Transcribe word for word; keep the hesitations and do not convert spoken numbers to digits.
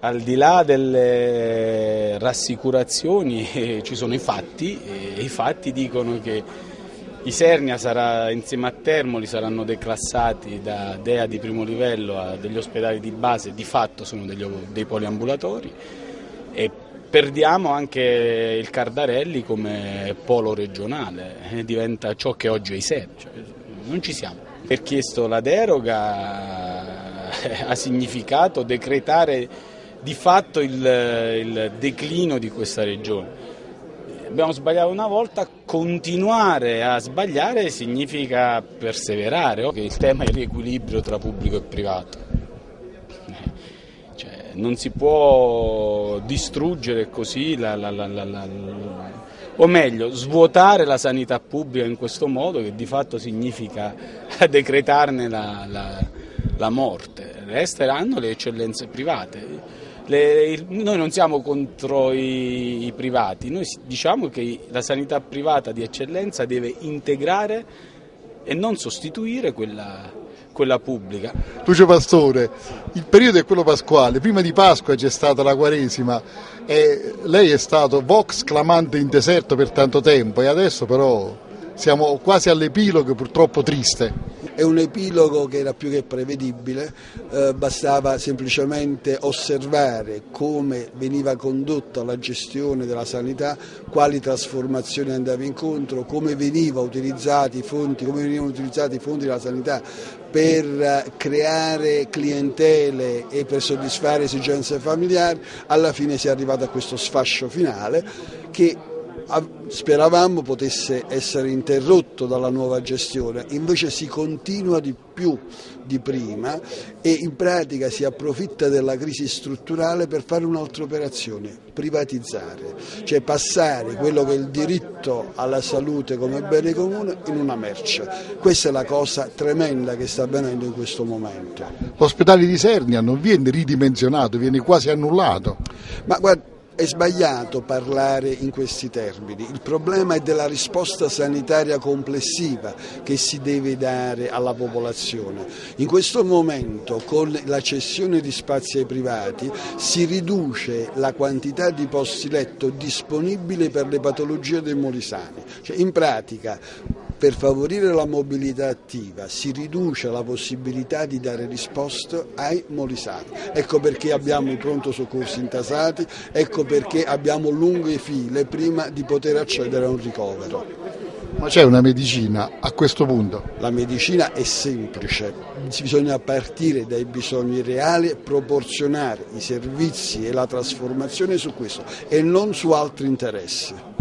Al di là delle rassicurazioni eh, ci sono i fatti e i fatti dicono che Isernia sarà, insieme a Termoli, saranno declassati da D E A di primo livello a degli ospedali di base, di fatto sono degli, dei poliambulatori, e perdiamo anche il Cardarelli come polo regionale, eh, diventa ciò che oggi è Isernia, cioè, non ci siamo. Per chiesto la deroga eh, ha significato decretare di fatto il, il declino di questa regione. Abbiamo sbagliato una volta, continuare a sbagliare significa perseverare. Il tema è il riequilibrio tra pubblico e privato. Cioè, non si può distruggere così, la, la, la, la, la, o meglio, svuotare la sanità pubblica in questo modo, che di fatto significa decretarne la, la, la morte. Resteranno le eccellenze private. Le, noi non siamo contro i, i privati, noi diciamo che la sanità privata di eccellenza deve integrare e non sostituire quella, quella pubblica. Lucio Pastore, il periodo è quello pasquale, prima di Pasqua c'è stata la Quaresima e lei è stato vox clamante in deserto per tanto tempo e adesso però siamo quasi all'epilogo, purtroppo triste. È un epilogo che era più che prevedibile, eh, bastava semplicemente osservare come veniva condotta la gestione della sanità, quali trasformazioni andava incontro, come veniva utilizzati i fondi, come venivano utilizzati i fondi della sanità per creare clientele e per soddisfare esigenze familiari. Alla fine si è arrivato a questo sfascio finale che speravamo potesse essere interrotto dalla nuova gestione, invece si continua di più di prima e in pratica si approfitta della crisi strutturale per fare un'altra operazione, privatizzare, cioè passare quello che è il diritto alla salute come bene comune in una merce. Questa è la cosa tremenda che sta avvenendo in questo momento. L'ospedale di Isernia non viene ridimensionato, viene quasi annullato. Ma guarda, è sbagliato parlare in questi termini, il problema è della risposta sanitaria complessiva che si deve dare alla popolazione. In questo momento con la cessione di spazi ai privati si riduce la quantità di posti letto disponibili per le patologie dei molisani, cioè, in pratica per favorire la mobilità attiva si riduce la possibilità di dare risposta ai molisani. Ecco perché abbiamo i pronto soccorsi intasati, ecco perché abbiamo lunghe file prima di poter accedere a un ricovero. Ma c'è una medicina a questo punto? La medicina è semplice, bisogna partire dai bisogni reali e proporzionare i servizi e la trasformazione su questo e non su altri interessi.